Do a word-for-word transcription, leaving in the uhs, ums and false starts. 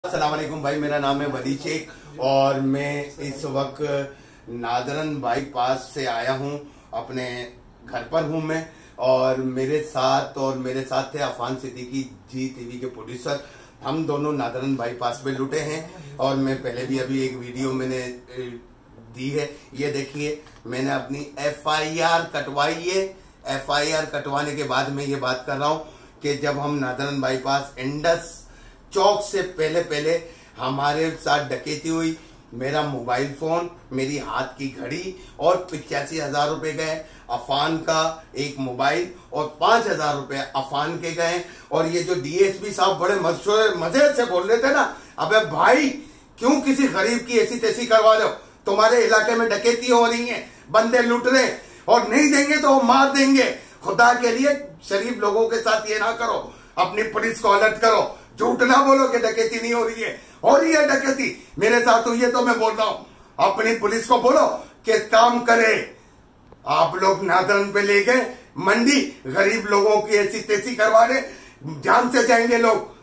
अस्सलाम वालेकुम भाई, मेरा नाम है वली शेख और मैं इस वक्त नादरन बाईपास से आया हूं। अपने घर पर हूं मैं और मेरे साथ और मेरे साथ थे अफान सिद्दीकी जी टीवी के प्रोड्यूसर। हम दोनों नादरन बाईपास पे लुटे हैं और मैं पहले भी अभी एक वीडियो मैंने दी है। ये देखिए, मैंने अपनी एफ आई आर कटवाई है। एफ आई आर कटवाने के बाद मैं ये बात कर रहा हूँ कि जब हम नादरन बाईपास इंडस चौक से पहले पहले हमारे साथ डकैती हुई, मेरा मोबाइल फोन, मेरी हाथ की घड़ी और पिचासी हजार रुपए गए। अफान का एक मोबाइल और पांच हजार रुपए अफान के गए। और ये जो डी एस पी साहब बड़े मशहूर मजे से बोल रहे थे ना, अबे भाई क्यों किसी गरीब की ऐसी तैसी करवा दो, तुम्हारे इलाके में डकैती हो रही है, बंदे लुट रहे और नहीं देंगे तो वो मार देंगे। खुदा के लिए शरीफ लोगों के साथ ये ना करो, अपनी पुलिस को अलर्ट करो। झूठ ना बोलो कि डकैती नहीं हो रही है, हो रही है डकैती, मेरे साथ हुई है तो मैं बोल रहा हूं। अपनी पुलिस को बोलो कि काम करे। आप लोग नादरन पे ले गए मंडी, गरीब लोगों की ऐसी तैसी करवा रहे, जान से जाएंगे लोग।